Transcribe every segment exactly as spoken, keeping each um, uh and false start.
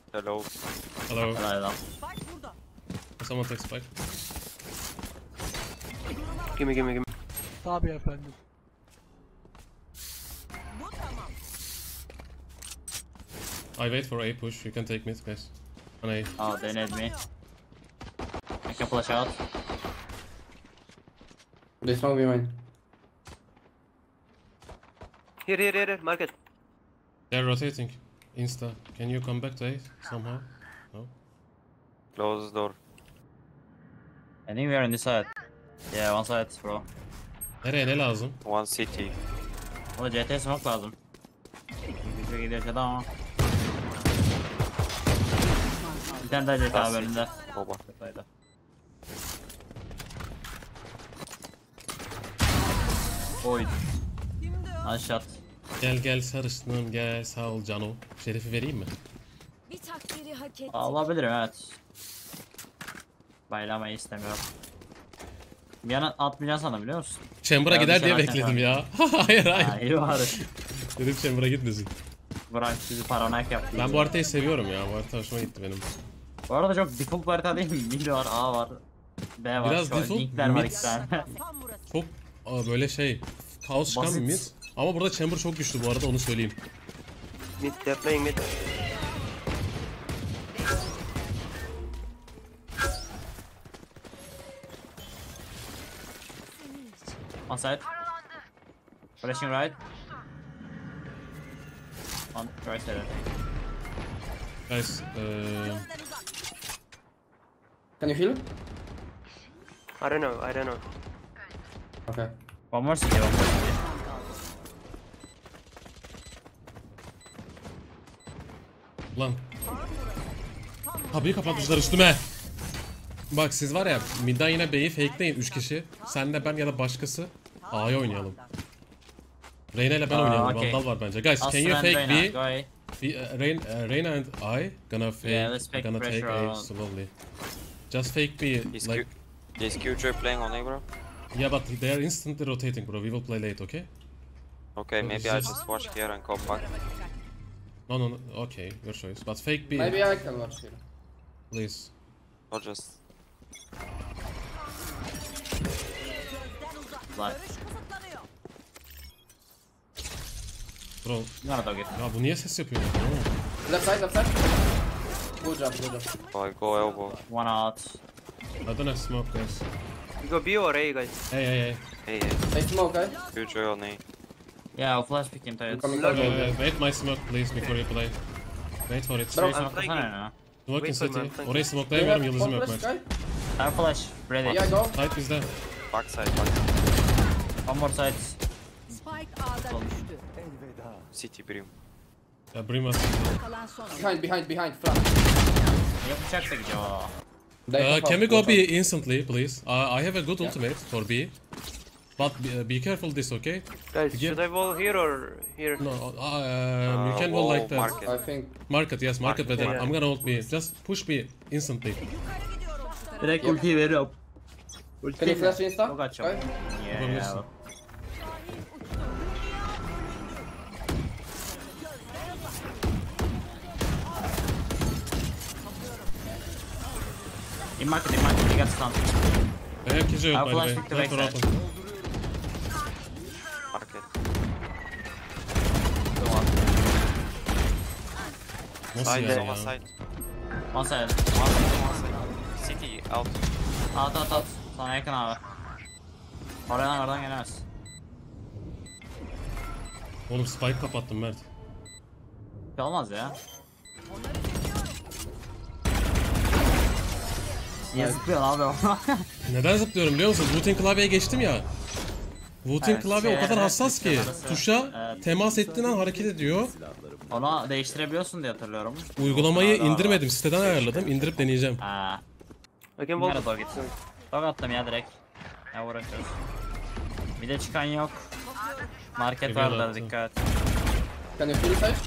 Hello. Hello. Hello. Someone take spike. Gimme gimme gimme. Tabii efendim. I wait for A push. You can take mid, guys. On A. Oh, they need me. I can flash out. They smoke behind. Here here here here. Market. They're rotating. Insta. Can you come back to A somehow? No. Close the door. I think we are in this side. Yeah, one side bro. Nereye ne lazım? One city. O da C T smoke lazım. Bir şey gidiyor aşağıda ama. Bir tane daha C T abi önünde. Baba. Şuradaydı. Oy. Nice shot. Gel gel sarışınım gel sağ ol Cano. Şerifi vereyim mi? Bir takdiri hak etti. Alabilirim evet. Baylamayı istemiyorum. Bir yana atmayacağım sana biliyor musun? Chamber'a Ya, gider bir diye şey bekledim var. ya. hayır hayır. Ha iyi bari. Dedim Chamber'a gitmesin. Bırak sizi paranoyak yaptı. Ben bu haritayı seviyorum ya. Bu harita hoşuma gitti benim. Bu arada çok default bir harita değil mi? Mid var, A var, B var. Biraz Şu an default, linkler var mid. iki tane. Çok aa, böyle şey kaos çıkan bir Basit. mid. Ama burada Chamber çok güçlü bu arada onu söyleyeyim. Mid. They're playing mid. One side. Flashing right. On right side. Guys, eee Can you heal? I don't know. I don't know. Okay. One more city, one more city. lan. Kapıyı kapatmışlar üstüme. Bak siz var ya midden yine B'yi fakeleyin üç kişi. Sen de ben ya da başkası A'ya oynayalım. Reyna ile ben Aa, oynayalım. okay. Vandal var bence. Guys, can you Aslan fake Reyna, B? go A. B uh, Rain, uh, Reyna and I gonna fake, Yeah, let's fake gonna take pressure A on- slowly. Just fake B, Is like, Q is Q-Joy playing on A, bro? yeah, but they are instantly rotating, bro. We will play late, okay? Okay, So maybe it's I just- just watch here and come back. No, no, no. Okay, your choice. But fake B, Maybe I can watch here. please. Or just Like, Bro, you wanna dog it? ya bu niye ses yapıyor? Oo. Left side, left side. Good job, good job. oh, I go elbow. One out. I don't have smoke, guys. You go B or A, guys? Hey, hey, hey. Hey, hey. They smoke, eh? Q-Joy on A. Yeah, I'll flash pick him to I'm it. coming Uh, close. wait my smoke, please, before you play. Wait for it. Bro, Şey I'm smoke flanking. ya. Smoke in wait for city. me, I'm flanking. Orayı Do you smokelayamıyorum, have yıldızım one yok flash, maç. guy? I'm flash. Ready. Yeah, go. Side bizde. Backside, back. One more side. Spike A'da düştü. City Brim. Ya Brim was. Kalan son. Behind, behind, behind, front. Yapacak da gidiyor. They Uh, pop can we out, go watch B out. instantly, please? Uh, I have a good Yeah. ultimate for B. But be, uh, be careful this, okay? Guys, Again. should I wall here or here? No, uh, um, you Uh, can go wall, like that. market. I think. Market, yes, market Market, better. yeah. I'm gonna ult B. Just push B instantly. Direkt Yep. ultiyi veriyorum. Can you flash insta? Çok açacağım. Guy? Yeah. Yapabilirsin. In market, in market, he got stunned. I have Killjoy ult, I'll by the flash way. pick the Not for backside. open. Market. Go on. Nasıl Side, yani one ya? side. One side. One side, one side. City, out. At at at. Sana yakın abi. Oradan oradan gelemez. Oğlum spike kapattım Mert. Bir şey olmaz ya. Niye zıplıyorsun abi o? Neden zıplıyorum biliyor musun? Wooting klavyeye geçtim ya. Wooting Evet, klavye o şey, kadar evet, hassas ki arası, tuşa evet. temas ettiğin an hareket ediyor. Onu değiştirebiliyorsun diye hatırlıyorum. Uygulamayı Daha- daha- indirmedim, siteden ayarladım. İndirip deneyeceğim. Ha. I can wall. Nerede dog it? Dog attım ya direkt. Ne uğraşıyoruz? Bir de çıkan yok. Market Geliyor vardır attı. dikkat. Can you heal side?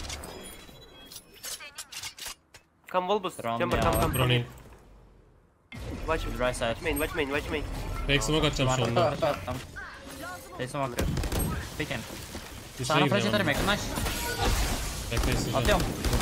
Come wall boost. Round Chamber, ya. come, come, come. Running. Watch, Right side. watch main, watch main, watch main. Fake smoke atacağım şu anda. Market attım. Şey smoke. Pick in. Bir Sana şey flash gireceğim. atarım yakınlaş. Bekle isteyeceğim. Atıyorum.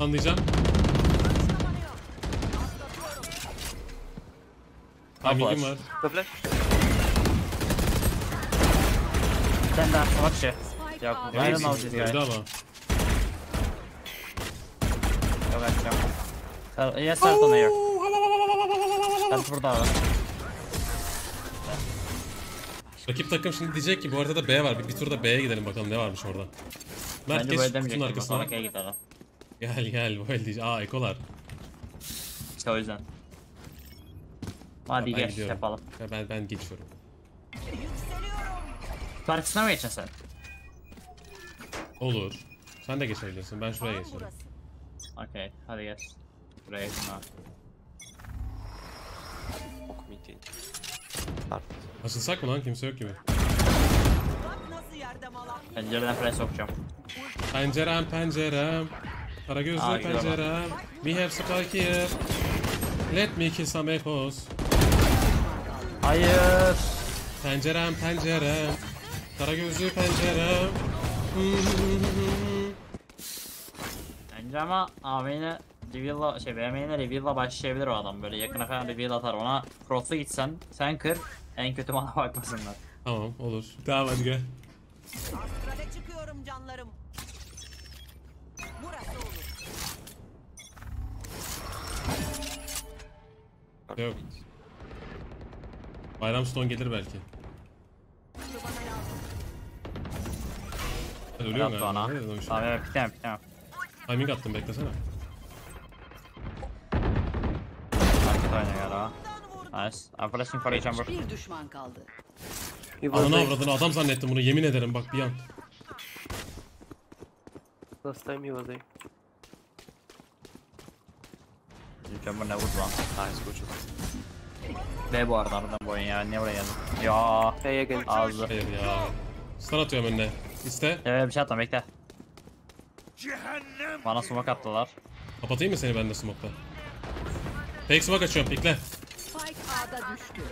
Anlayacağım. Timing'im var. Go flash. Bir tane daha smoke şey. Spike Yok, A'da I don't know düştü. this guy. Öldü ama. Yok açacağım. Sar- Ya start on air. Start burada var. Rakip takım şimdi diyecek ki bu arada da B var. Bir, bir turda B'ye gidelim bakalım ne varmış orada. Mert Bence geç böyle kutunun demeyecektim. arkasına. Sonrakaya gidelim. Gel gel bu el diyecek. Aa ekolar. İşte o yüzden. Hadi Ben gel gidiyorum. yapalım. Ya ben ben geçiyorum. Karşısına mı geçeceksin sen? Olur. Sen de geçebilirsin. Ben şuraya Tam geçerim. burası. Okey hadi geç. Buraya geçin abi. Smoke meeting. Start. Açılsak mı lan? Kimse yok gibi. Bak nasıl yerde malak. Pencereden flash sokacağım. Pencerem pencerem. Kara gözlü Aa, güzel bak. pencerem. We have spike here. Let me kill some echoes. Hayır. Pencerem pencerem. Kara gözlü pencerem. Bence ama A main'e reveal'la şey B main'e reveal'la başlayabilir o adam böyle yakına falan reveal atar ona cross'u gitsen sen kır en kötü bana bakmasınlar. Tamam olur. Tamam hadi gel. Astrale çıkıyorum canlarım. Burası olur. Start Yok. mid. Bayram Stone gelir belki. Şu bana lazım. Ben ölüyorum Yaptı galiba. ona. Nereden o iş? Tamam evet bitemem bitemem. Timing attım beklesene. Market oynuyor galiba. Nice. I'm flashing for a chamber. Bir düşman kaldı. He was Ananı there. avradını adam zannettim bunu yemin ederim bak bir an. Last time he was there. Chamber ne vurdu lan. Nice, good shot. B bu arada aradan bu oyun ya niye buraya geldin? Ya Hey again. ağzı. Hayır ya. Stun atıyorum önüne. İste. Evet bir şey atma bekle. Bana smoke attılar. Kapatayım mı seni ben de smoke'ta? Fake smoke açıyorum pikle. Spike A'da düştü.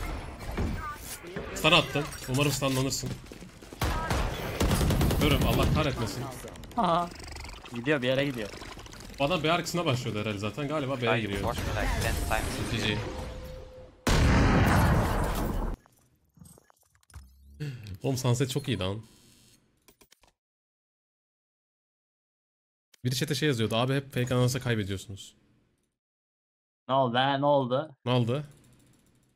Stun attım. Umarım stunlanırsın. Görüm Allah kahretmesin. Haha. Gidiyor bir yere gidiyor. Bu adam B arkasına başlıyordu herhalde zaten galiba B'ye Guy, you giriyor. watch me like ten times. G G. Oğlum Sunset çok iyi lan. Bir chat'e şey yazıyordu. Abi hep fake anansa kaybediyorsunuz. Ne oldu ha ne oldu? Ne oldu?